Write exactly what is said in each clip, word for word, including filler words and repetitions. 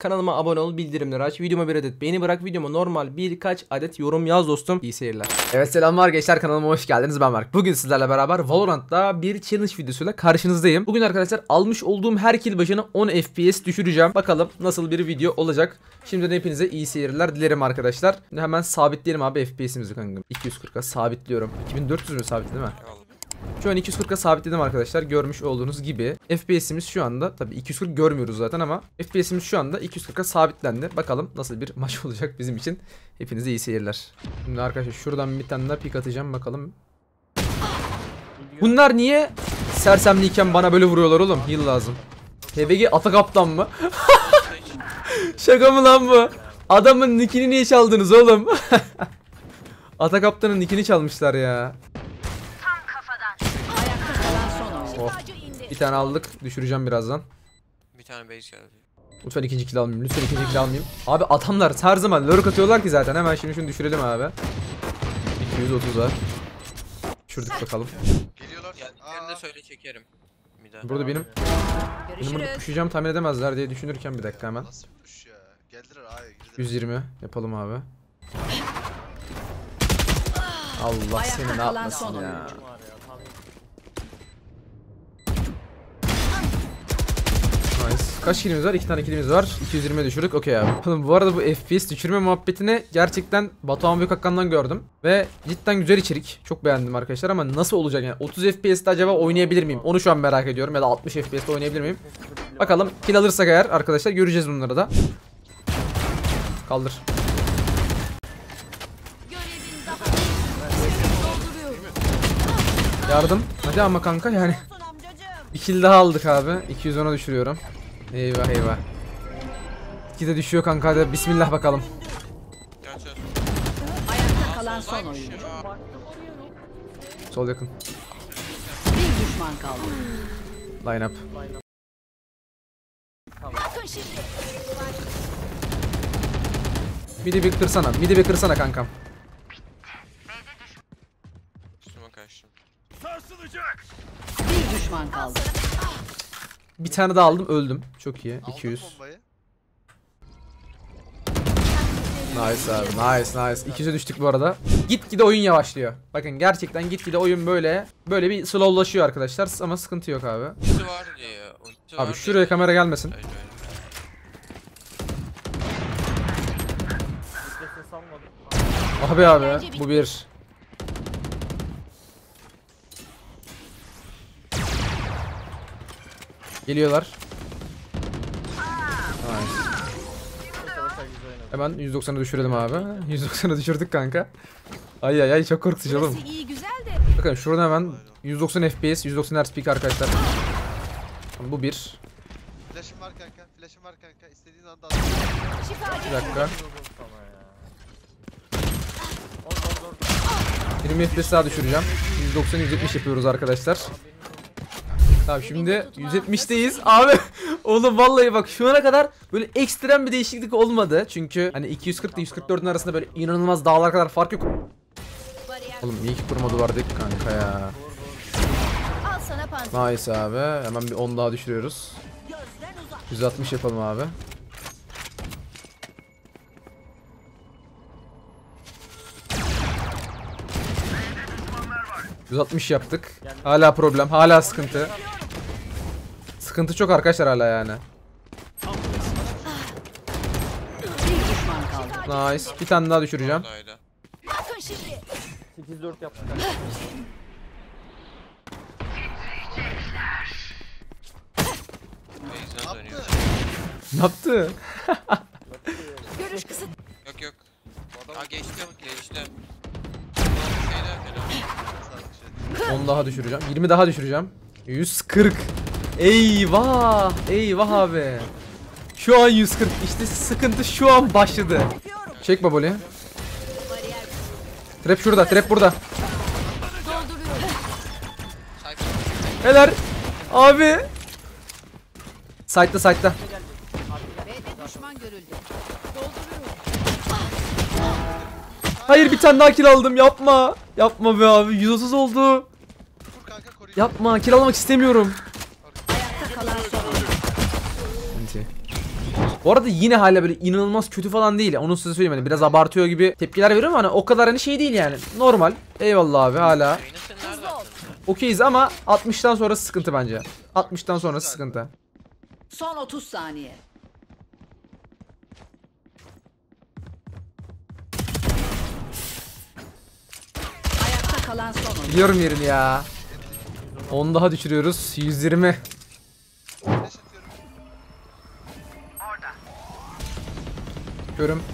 Kanalıma abone ol, bildirimleri aç, videoma bir adet beğeni bırak, videoma normal birkaç adet yorum yaz dostum. İyi seyirler. Evet, selamlar gençler, kanalıma hoş geldiniz. Ben Mark. Bugün sizlerle beraber Valorant'ta bir challenge videosuyla karşınızdayım. Bugün arkadaşlar almış olduğum her kill başına on F P S düşüreceğim. Bakalım nasıl bir video olacak. Şimdiden hepinize iyi seyirler dilerim arkadaşlar. Şimdi hemen sabitleyelim abi F P S'imizi kankam. iki yüz kırka sabitliyorum. iki bin dört yüz mü sabit değil mi? Şu an iki yüz kırka sabitledim arkadaşlar. Görmüş olduğunuz gibi. F P S'imiz şu anda tabii iki yüz kırk görmüyoruz zaten ama F P S'imiz şu anda iki yüz kırka sabitlendi. Bakalım nasıl bir maç olacak bizim için. Hepinize iyi seyirler. Şimdi arkadaşlar şuradan bir tane daha pik atacağım bakalım. Bunlar niye sersemliyken bana böyle vuruyorlar oğlum? Heal lazım. T B G ata kaptan mı? Şaka mı lan bu? Adamın nickini niye çaldınız oğlum? Ata kaptanın nickini çalmışlar ya. Oh. Bir tane aldık. Düşüreceğim birazdan. Bir tane base geldi. Lütfen ikinci kill almayayım. Lütfen ikinci kill almayayım. Abi adamlar her zaman lurk atıyorlar ki zaten. Hemen şimdi şunu düşürelim abi. iki yüz otuz var. Düşürdük bakalım. Geliyorlar. Geldiklerini de söyle çekerim. Burada benim benim bunu pushlayacağım tahmin edemezler diye düşünürken bir dakika hemen. Nasıl push ya? Geldiler A'ya girdiler. yüz yirmi yapalım abi. Allah seni ne yapmasın ya. Nice. Kaç killimiz var? iki tane killimiz var. iki yüz yirmiye düşürdük. Okey abi. Bu arada bu F P S düşürme muhabbetini gerçekten Batuhan Büyükakkan'dan gördüm. Ve cidden güzel içerik. Çok beğendim arkadaşlar ama nasıl olacak yani? otuz F P S'te acaba oynayabilir miyim? Onu şu an merak ediyorum. Ya da altmış F P S'te oynayabilir miyim? Bakalım. Kill alırsak eğer arkadaşlar göreceğiz bunları da. Kaldır. Yardım. Hadi ama kanka yani. Bir kill daha aldık abi. iki yüz ona düşürüyorum. Eyvah eyvah. iki de düşüyor kanka, hadi bismillah bakalım. Ayakta kalan son oyuncu. Sol yakın. Bir düşman kaldı. Line up. Midi bir kırsana. Midi bir kırsana kankam. Bir düşman kaldı. Bir tane daha aldım, öldüm. Çok iyi. iki yüz. Nice abi. Nice nice. iki yüze düştük bu arada. Gitgide oyun yavaşlıyor. Bakın gerçekten gitgide oyun böyle böyle bir slowlaşıyor arkadaşlar ama sıkıntı yok abi. Abi şuraya kamera gelmesin. Abi abi bu bir. Geliyorlar. Nice. Hemen yüz doksan'a düşürelim abi. yüz doksan'a düşürdük kanka. Ay ay ay, çok korkutucu oğlum. Bakın şuradan hemen yüz doksan F P S, yüz doksan Hz peak arkadaşlar. Bu bir. Flash'ım var kanka, flash'ım var kanka. İstediğin anda al. Bir dakika. yirmi F P S daha düşüreceğim. yüz doksan yüz yetmiş yapıyoruz arkadaşlar. Tamam şimdi yüz yetmişteyiz abi. Oğlum vallahi bak şu ana kadar böyle ekstrem bir değişiklik olmadı. Çünkü hani iki yüz kırk ile yüz kırk dördün arasında böyle inanılmaz dağlar kadar fark yok. Oğlum iyi ki kurma duvardık kanka ya. Nice abi. Hemen bir on daha düşürüyoruz. yüz altmış yapalım abi. yüz altmış yaptık. Hala problem, hala sıkıntı. Sıkıntı çok arkadaşlar hala yani. Bir düşman kaldı. Nice. Bir tane daha düşüreceğim. sekiz dört yaptık. Ne yaptı? Görüş kısıt. Yok yok. Aa geçtim geçtim. on daha düşüreceğim. yirmi daha düşüreceğim. yüz kırk. Eyvah. Eyvah abi. Şu an yüz kırk. İşte sıkıntı şu an başladı. Çek baboli. Trap şurada. Trap burada. Helal. Abi. Site'da site'da. Düşman görüldü. Hayır, bir tane daha kill aldım. Yapma. Yapma be abi. yüz otuz oldu. Vur kanka, koruyun. Yapma. Kill almak istemiyorum. Ayakta kalan son oyuncu. Bu arada yine hala böyle inanılmaz kötü falan değil. Onu size söyleyeyim, hani biraz abartıyor gibi tepkiler veriyorum ama hani o kadar hani şey değil yani. Normal. Eyvallah abi, hala Yayını sen nerede attın? okeyiz ama altmıştan sonra sıkıntı bence. altmıştan sonra sıkıntı. Son otuz saniye. Ayakta kalan son oyuncu. Biliyorum yerini ya. on daha düşürüyoruz. yüz yirmi. Flash atıyorum. Görüm.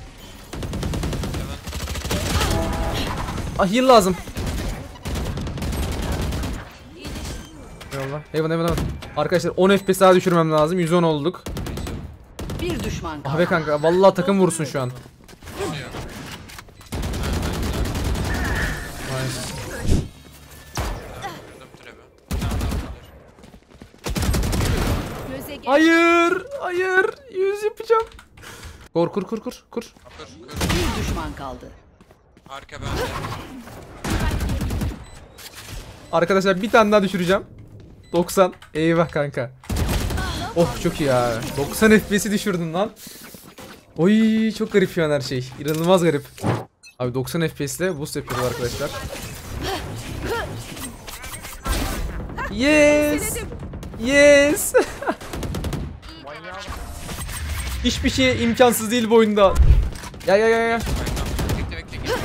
Ah, heal lazım. Eyvallah. Eyvallah eyvallah. Arkadaşlar on F P S daha düşürmem lazım. yüz on olduk. Bir düşman kaldı. Abi kanka vallahi takım vursun şu an. Kırdım trap'i. Göze gel. Hayır, hayır. yüz yapacağım. Kur kur kur kur kur. Kır kır. Bir düşman kaldı. Arka bende. Arkadaşlar bir tane daha düşüreceğim. doksan. Eyvah kanka. Oh çok iyi ya. doksan F P S'i düşürdün lan. Oy çok garip şu an her şey. İnanılmaz garip. Abi doksan F P S'le boost yapıyoruz arkadaşlar. Yes. Yes. Hiçbir şey imkansız değil bu oyunda. Ya ya ya ya. Bekle bekle bekle.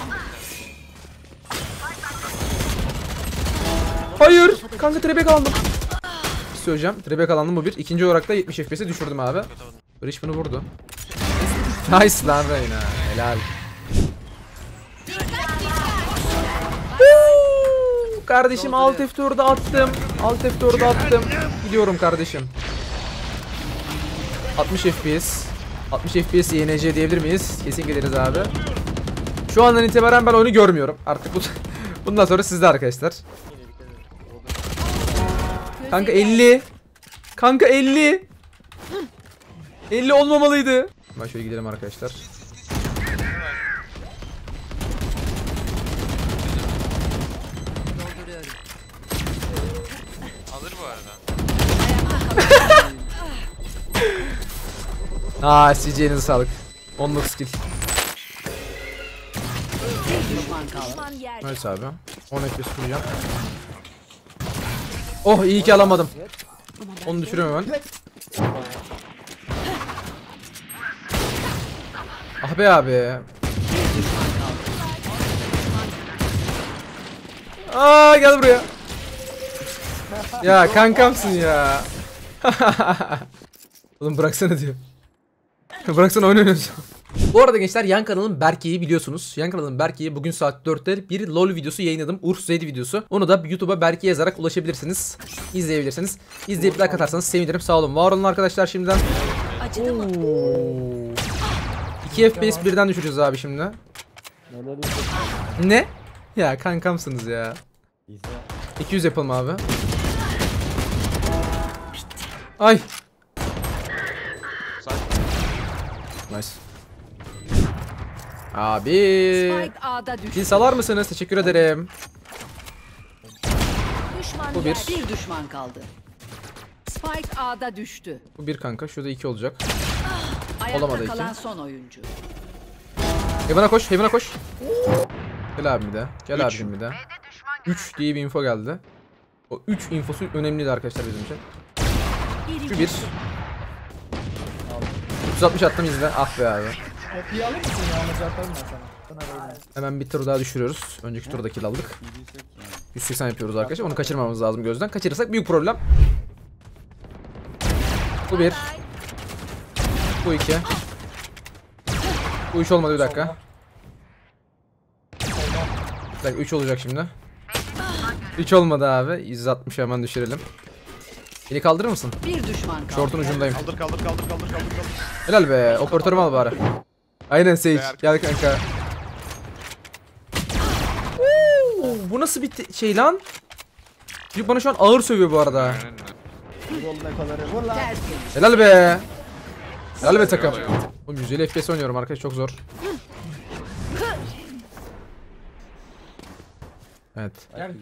Hayır. Kanka trebe kaldım. Bir şey söyleyeceğim. Trebe kalandım bu bir. İkinci olarak da yetmiş F P S'e düşürdüm abi. Rich bunu vurdu. Nice lan Reyna. Helal. Woo! Kardeşim alt F dört'ü attım. Alt F dört'ü attım. Gidiyorum kardeşim. altmış F P S. altmış F P S Y N C diyebilir miyiz? Kesin geliriz abi. Şu andan itibaren ben oyunu görmüyorum. Artık bu bundan sonra sizde arkadaşlar. Kanka elli. Kanka elli. elli olmamalıydı. Ben şöyle gidelim arkadaşlar. Dolduruyorum. Alır bu arada. Aa C J'nize sağlık. onluk skill. Bir düşman kaldı. Neyse abi. on F P S kuracağım. Oh iyi ki alamadım. Onu düşürüyorum hemen. Ah be abi. Aa gel buraya. Ya kankamsın ya. Oğlum bıraksana diyor. Bıraksana oyun oynuyorsun. Bu arada gençler yan kanalım Berke'yi biliyorsunuz. Yan kanalım Berke'yi bugün saat dörtte bir LoL videosu yayınladım. Urf Zed videosu. Onu da YouTube'a Berke yazarak ulaşabilirsiniz. İzleyebilirsiniz. İzleyip like atarsanız sevinirim. Sağ olun. Var olun arkadaşlar şimdiden. Acıdı mı? Oo. iki F P S birden düşüreceğiz abi şimdi. Ne? Ya kankamsınız ya. iki yüz yapalım abi. Ay. Nice. Abi. Spike A'da düştü. Pil salar mısınız? Teşekkür ederim. Düşman Bu bir. yerde. Bir düşman kaldı. Spike A'da düştü. Bu bir kanka. Şurada iki olacak. Ayakta Olamadı iki. kalan son oyuncu. Heaven'a koş. Heaven'a koş. Gel abim bir de. Gel abim bir de. üç diye bir info geldi. O üç infosu önemliydi arkadaşlar bizim için. Şu bir. yüz altmış attım izle. Ah be abi. Kopya alır mısın ya? Mesaj atarım ben sana. Sana böyle. Hemen bir tur daha düşürüyoruz. Önceki turda kill aldık. yüz seksen yapıyoruz arkadaşlar. Onu kaçırmamamız lazım gözden. Kaçırırsak büyük problem. Bu bir. Bu iki. Bu üç olmadı bir dakika. Bir dakika üç olacak şimdi. üç olmadı abi. yüz altmış hemen düşürelim. Beni kaldırır mısın? Bir düşman kaldı. Şortun ucundayım. Kaldır kaldır kaldır kaldır kaldır kaldır. Helal be. Operatörümü al bari. Aynen Sage. Gel kanka. Oo, bu nasıl bir te- şey lan? Çocuk bana şu an ağır sövüyor bu arada. Yol ne kadar vur lan. Tertemiz. Helal be. Helal be takım. Oğlum yüz elli F P S oynuyorum arkadaş, çok zor. Evet. Gel.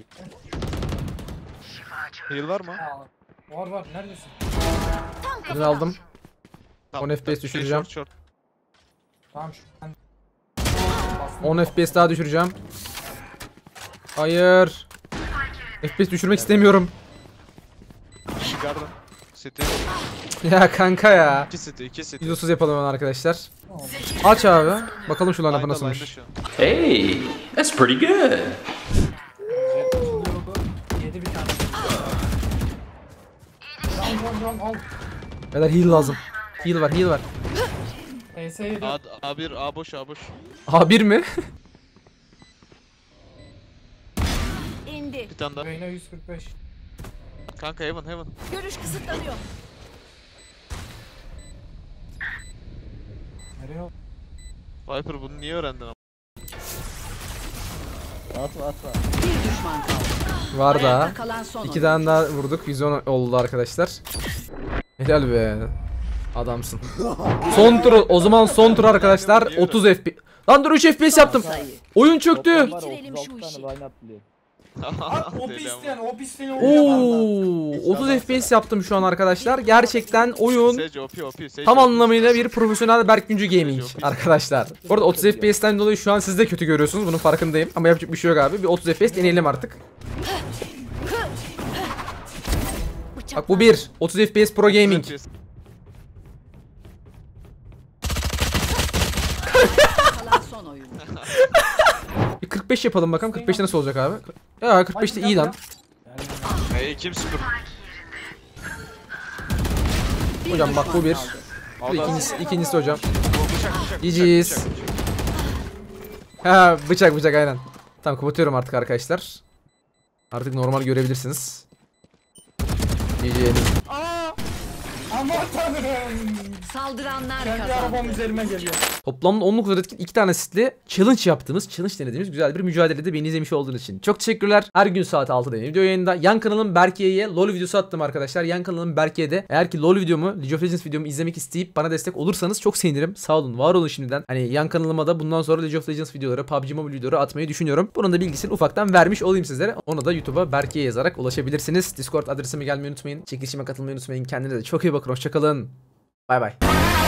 Heal var mı? Var var. Neredesin? Birini aldım. on F P S düşüreceğim. Short, short. Tamam şu ben on F P S daha düşüreceğim. Hayır. F P S düşürmek istemiyorum. Garden. City. Ya kanka ya. iki City, iki City. yüz otuz yapalım hemen arkadaşlar. Aç abi. Bakalım şu line-up'ı Line'da, line'da nasılmış. şu an. Hey, that's pretty good. yedi bir tane. Ram ram ram al. Beyler heal lazım. Heal var, heal var. T S yedi. A, A bir, A boş, A boş. A bir mi? İndi. Bir tane daha. Reyna yüz kırk beş. Kanka heaven, heaven. Görüş kısıtlanıyor. Nereye al? Viper bunu niye öğrendin ama? Atma atma. Bir düşman kaldı. Var da. Ayakta kalan son İki oyuncu. tane daha vurduk. yüz on oldu arkadaşlar. Helal be. Adamsın. Son tur. O zaman son tur arkadaşlar. otuz F P S. Lan dur üç F P S yaptım. Sayı. Oyun çöktü. Bitirelim şu işi. O Deli isteyen ama. o isteyen Oo, otuz F P S yaptım şu an arkadaşlar. Gerçekten oyun Sage O P, O P, Sage tam O P. anlamıyla bir profesyonel Berk Güncü Gaming arkadaşlar. Bu arada otuz F P S'ten dolayı şu an siz de kötü görüyorsunuz. Bunun farkındayım. Ama yapacak bir şey yok abi. Bir otuz F P S deneyelim artık. Bak bu bir. otuz F P S Pro Gaming. Kalan son oyuncu. Bir kırk beş yapalım bakalım. kırk beşte nasıl olacak abi? Ya kırk beşte iyi lan. Hey kim sıfır? Bir Hocam bak bu düşman bir. kaldı. Bu ikincisi, ikincisi hocam. Bıçak, bıçak, G G's. bıçak, bıçak. Ha bıçak bıçak aynen. Tamam kapatıyorum artık arkadaşlar. Artık normal görebilirsiniz. G G'nin. Aman tanrım. Saldıranlar Kendi arabam kazandı. üzerime geliyor. Toplamda on dokuz adet iki tane sitli challenge yaptığımız, challenge denediğimiz güzel bir mücadelede beni izlemiş olduğunuz için çok teşekkürler. Her gün saat altıda video yayında. Yan kanalım Berke'ye LoL videosu attım arkadaşlar. Yan kanalım Berke'de. Eğer ki LoL videomu, League of Legends videomu izlemek isteyip bana destek olursanız çok sevinirim. Sağ olun, var olun şimdiden. Hani yan kanalıma da bundan sonra League of Legends videoları, P U B G Mobile videoları atmayı düşünüyorum. Bunun da bilgisini ufaktan vermiş olayım sizlere. Ona da YouTube'a Berke'ye yazarak ulaşabilirsiniz. Discord adresime gelmeyi unutmayın. Çekilişime katılmayı unutmayın. Kendinize de çok iyi bakın. Hoşçakalın. Bay bay.